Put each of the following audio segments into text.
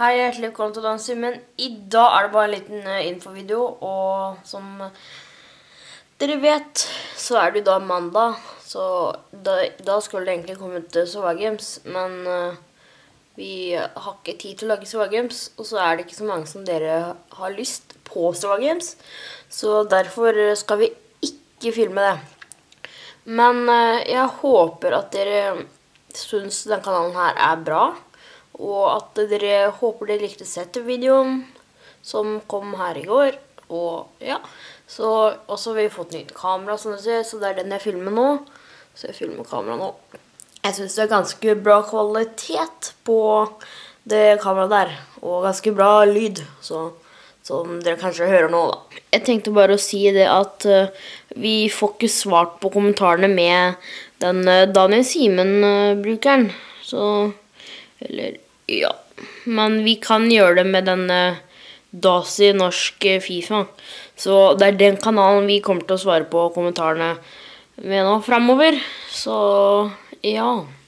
Hei, hjertelig velkommen til Danser, men i dag er det bare en liten infovideo, og som dere vet, så er det i dag mandag, så da skulle det egentlig komme ut Sova Games, men vi har ikke tid til å lage Sova Games, og så er det ikke så mange som dere har lyst på Sova Games, så derfor skal vi ikke filme det. Men jeg håper at dere synes denne kanalen her er bra, og at dere håper dere likte videoen som kom her i går. Og ja, så også har vi fått nytt kamera, som du ser, så det er den jeg filmer nå. Så jeg filmer kamera nå. Jeg synes det er ganske bra kvalitet på det kameraet der, og ganske bra lyd, som dere kanskje hører nå da. Jeg tenkte bare å si det at vi får ikke svart på kommentarene med den Daniel Simen-brukeren, eller ja, men vi kan gjøre det med den Dasi norsk FIFA. Så det er den kanalen vi kommer til å svare på kommentarene med nå fremover. Så ja,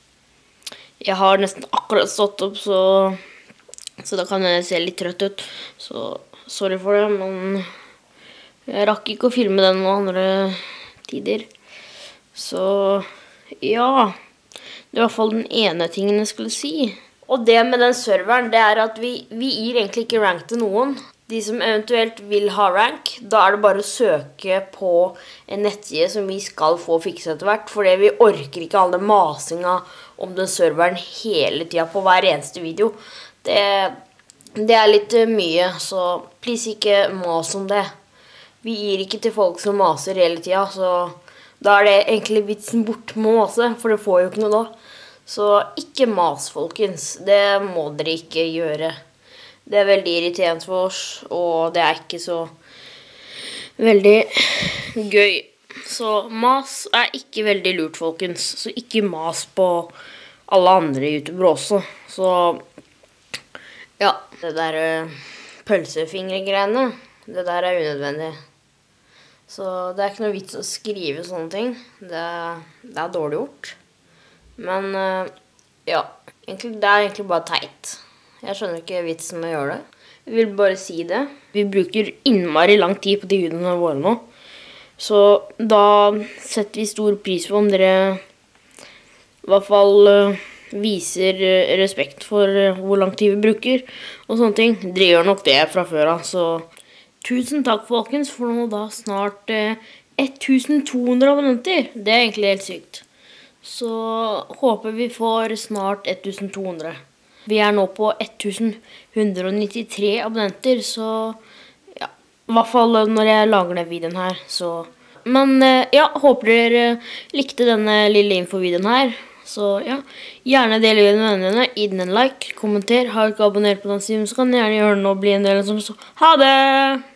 jeg har nesten akkurat stått opp, så da kan jeg se litt trøtt ut. Så sorry for det, men jeg rakk ikke å filme den noen andre tider. Så ja, det var i hvert fall den ene tingen jeg skulle si. Og det med den serveren, det er at vi gir egentlig ikke rank til noen. De som eventuelt vil ha rank, da er det bare å søke på en nettside som vi skal få fikset etter hvert, fordi vi orker ikke alle masinga om den serveren hele tiden på hver eneste video. Det er litt mye, så please ikke mas om det. Vi gir ikke til folk som maser hele tiden, så da er det egentlig vitsen bort med å mase, for det får jo ikke noe da. Så ikke mas, folkens. Det må dere ikke gjøre. Det er veldig irriterende for oss, og det er ikke så veldig gøy. Så mas er ikke veldig lurt, folkens. Så ikke mas på alle andre YouTubere også. Så ja, det der pølsefingre-greiene, det der er unødvendig. Så det er ikke noe vits å skrive sånne ting. Det er dårlig gjort. Men ja, det er egentlig bare teit. Jeg skjønner ikke vitsen med å gjøre det. Jeg vil bare si det. Vi bruker innmari lang tid på de videoene våre nå. Så da setter vi stor pris på om dere i hvert fall viser respekt for hvor lang tid vi bruker og sånne ting. Dere gjør nok det fra før av, så tusen takk, folkens, for nå da snart 1200 abonnenter. Det er egentlig helt sykt. Så håper vi får snart 1200. Vi er nå på 1193 abonnenter, så ja, i hvert fall når jeg lager den videoen her, så. Men ja, håper dere likte denne lille infovideoen her. Så ja, gjerne del videoen med vennene, gi den en like, kommenter, har ikke abonnert på den siden, så kan dere gjerne gjøre den og bli en del av den. Så ha det!